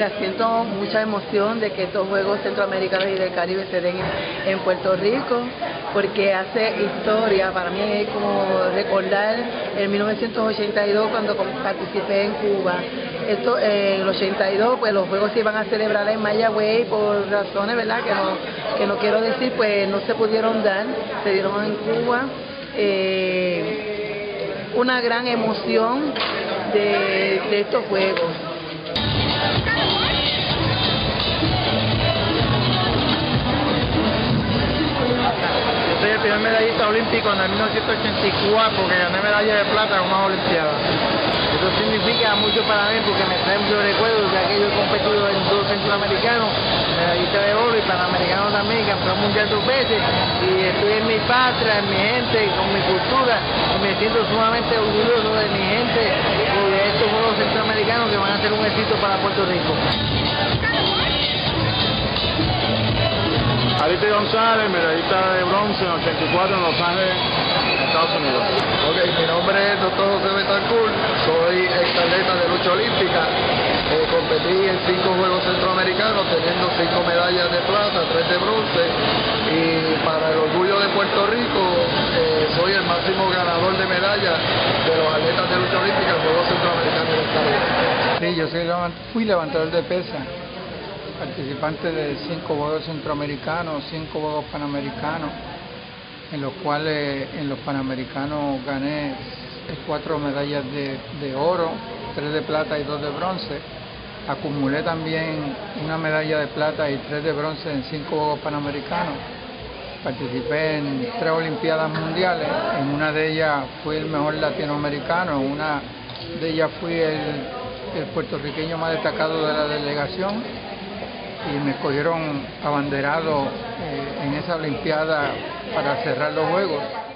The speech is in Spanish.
Mira, siento mucha emoción de que estos Juegos Centroamericanos y del Caribe se den en Puerto Rico, porque hace historia. Para mí es como recordar en 1982 cuando participé en Cuba. En el 82 pues los Juegos se iban a celebrar en Mayagüez por razones, ¿verdad?, que no quiero decir, pues no se pudieron dar, se dieron en Cuba. Una gran emoción de estos Juegos. Soy el primer medallista olímpico en el 1984 que gané medalla de plata en unas olimpiadas. Eso significa mucho para mí porque me trae muchos recuerdos, ya que yo he competido en dos centroamericanos, medallista de oro y panamericano también, campeón mundial 2 veces, y estoy en mi patria, en mi gente, con mi cultura, y me siento sumamente orgulloso de mi gente y de estos Juegos Centroamericanos que van a ser un éxito para Puerto Rico. Arite González, medallista de bronce en 84 en Los Ángeles, Estados Unidos. Ok, mi nombre es Dr. José Betancourt, soy exatleta de lucha olímpica. Competí en 5 Juegos Centroamericanos, teniendo 5 medallas de plata, 3 de bronce. Y para el orgullo de Puerto Rico, soy el máximo ganador de medallas de los atletas de lucha olímpica en Juegos Centroamericanos del Caribe. Sí, yo fui levantador de pesa, participante de 5 Juegos Centroamericanos, 5 Juegos Panamericanos, en los cuales en los Panamericanos gané 4 medallas de oro, 3 de plata y 2 de bronce. Acumulé también una medalla de plata y 3 de bronce en 5 Juegos Panamericanos. Participé en 3 Olimpiadas Mundiales, en una de ellas fui el mejor latinoamericano, en una de ellas fui el puertorriqueño más destacado de la delegación, y me escogieron abanderado en esa Olimpiada para cerrar los Juegos.